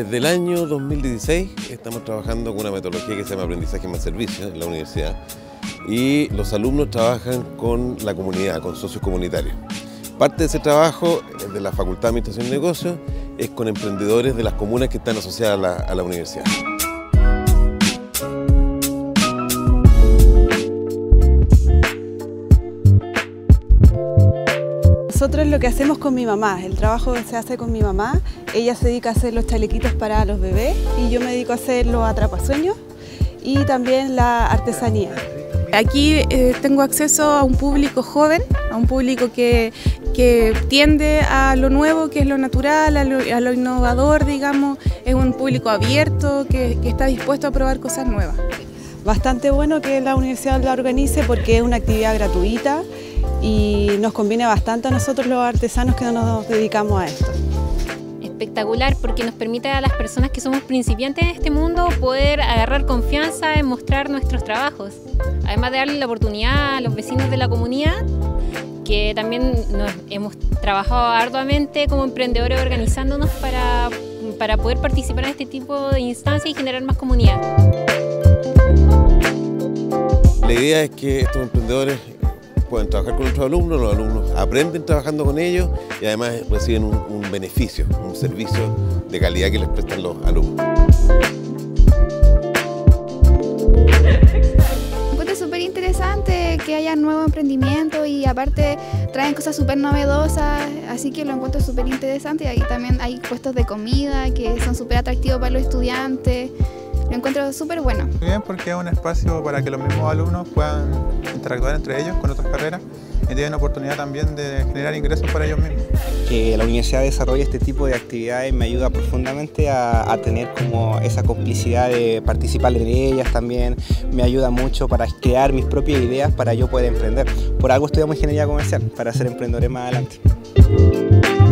Desde el año 2016 estamos trabajando con una metodología que se llama aprendizaje más servicio en la universidad y los alumnos trabajan con la comunidad, con socios comunitarios. Parte de ese trabajo de la Facultad de Administración y Negocios es con emprendedores de las comunas que están asociadas a la universidad. Nosotros lo que hacemos con mi mamá, el trabajo se hace con mi mamá, ella se dedica a hacer los chalequitos para los bebés y yo me dedico a hacer los atrapasueños y también la artesanía. Aquí tengo acceso a un público joven, a un público que tiende a lo nuevo, que es lo natural, a lo innovador, digamos. Es un público abierto, que está dispuesto a probar cosas nuevas. Bastante bueno que la universidad la organice porque es una actividad gratuita y nos conviene bastante a nosotros los artesanos que no nos dedicamos a esto. Espectacular porque nos permite a las personas que somos principiantes en este mundo poder agarrar confianza en mostrar nuestros trabajos. Además de darle la oportunidad a los vecinos de la comunidad, que también hemos trabajado arduamente como emprendedores organizándonos para poder participar en este tipo de instancias y generar más comunidad. La idea es que estos emprendedores pueden trabajar con nuestros alumnos, los alumnos aprenden trabajando con ellos y además reciben un beneficio, un servicio de calidad que les prestan los alumnos. Es súper interesante que haya nuevos emprendimientos y aparte traen cosas súper novedosas, así que lo encuentro súper interesante. Y ahí también hay puestos de comida que son súper atractivos para los estudiantes. Lo encuentro súper bueno. Muy bien, porque es un espacio para que los mismos alumnos puedan interactuar entre ellos con otras carreras y tienen oportunidad también de generar ingresos para ellos mismos. Que la universidad desarrolle este tipo de actividades me ayuda profundamente a tener como esa complicidad de participar en ellas también. Me ayuda mucho para crear mis propias ideas para yo poder emprender. Por algo estudiamos ingeniería comercial, para ser emprendedores más adelante.